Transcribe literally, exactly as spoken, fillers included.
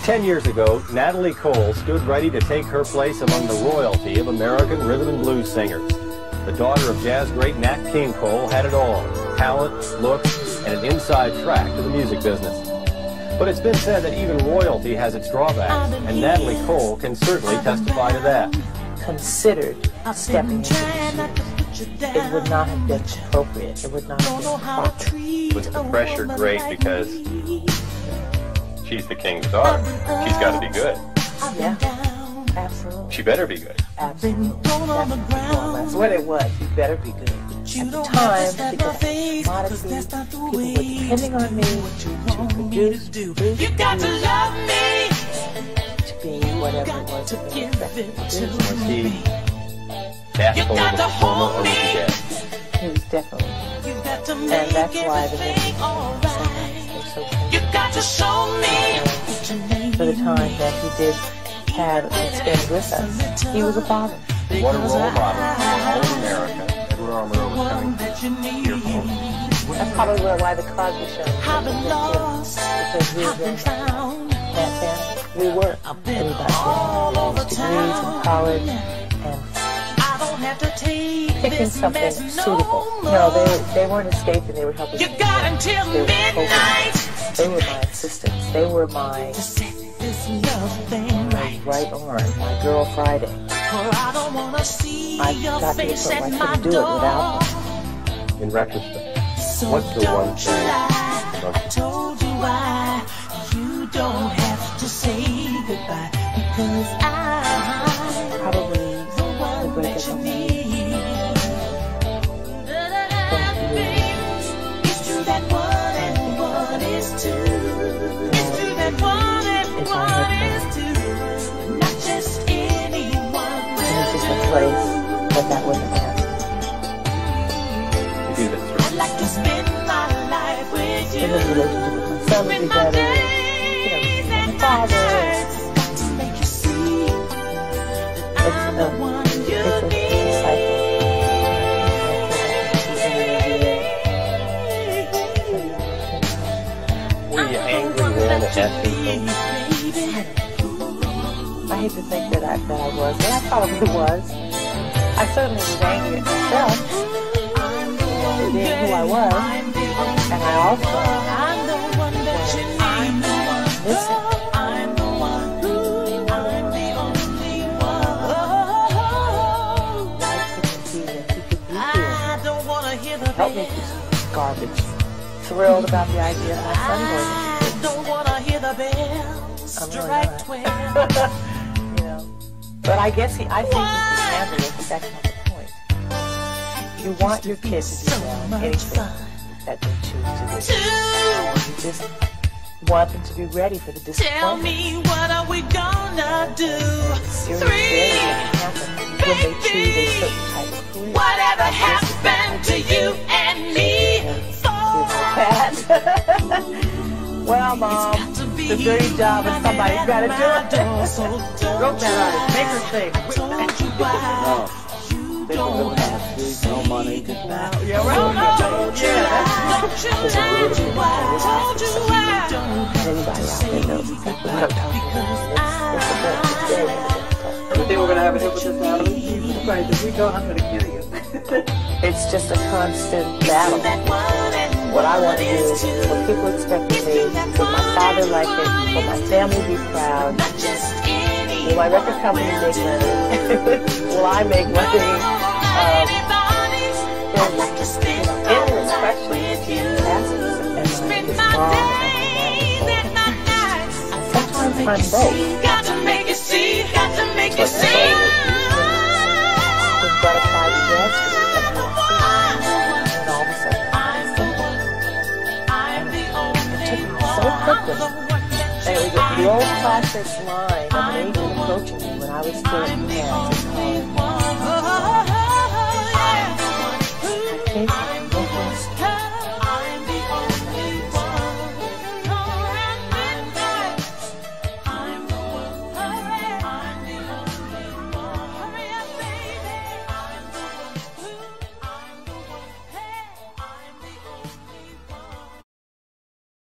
Ten years ago, Natalie Cole stood ready to take her place among the royalty of American rhythm and blues singers. The daughter of jazz great Nat King Cole had it all: talent, looks, and an inside track to the music business. But it's been said that even royalty has its drawbacks, and Natalie Cole can certainly testify to that. Considered stepping into the shoes, it would not have been appropriate. It would not have been proper. Was the pressure great because she's the king's daughter? She's got to be good. Yeah, absolutely. She better be good. Absolutely. That's, that's what it was. You better be good. At the time, because modesty, people were depending on me to produce, produce you got to love me, to be whatever it was that they expected to do. Was he bashful of a performer, or was he dead? He was definitely. And that's why the music was so you got to show me. For the time that he did have and spend with us, he was a father. What a role model for all America. Edward R. Murrow was coming here for. That's probably why the Cosby Show was because we were very that family. We were everybody with degrees in college and picking something suitable. No, they they weren't escaping. They were helping me. They were midnight. They were my assistants. They were my my right arm, my girl Friday. I got to the point where I couldn't do it without them. In retrospect, what's the one thing? I told you why you don't have to say goodbye, because I probably the breakup of my it's true that one and one is two. It's true that one and one is two. Not just anyone. And it's just a place that that wasn't there. You do this through. I'd like to spend my life with you. And his relationship with my son would be better. You know, my father. To make you see It's a, it's a, it's a cycle. Were you angry then at that people? I hate to think that I, that I was, but I probably was. I certainly was angry at myself for being who I was, and I also was missing. Help me through garbage. Thrilled about the idea of my son going to don't wanna hear the bells strike twelve. You know, but I guess he, I think he can handle it, but that's not the point. You want your kids to do well in anything that they choose to do. You just want them to be ready for the disappointment. Tell me, what are we gonna do? Serious things that happen when they choose a certain type of career. Whatever happened to you and me? Well, Mom, it's a dirty job and somebody's got to do it. Wrote that artist. Make her sing. No. They don't have capacity, no money. Yeah, right. Don't you lie, why? Told you why? Anybody out there knows exactly what I'm talking about. It's, it's a very You think we're going to have a hit with this, Natalie? Right, if we don't, I'm going to kill you. It's just a constant battle. What I want to do is what people expect of me. Will my father like it? Will my family be proud? Will my record company make money? Will I make money? Um, there's you know, endless questions to ask and his mom and my sometimes I'm both. Got to make it see, got to make it see. We've got a private dance and all of a sudden so quickly. And it was the old classic line of an agent approaching me when I was still in hands.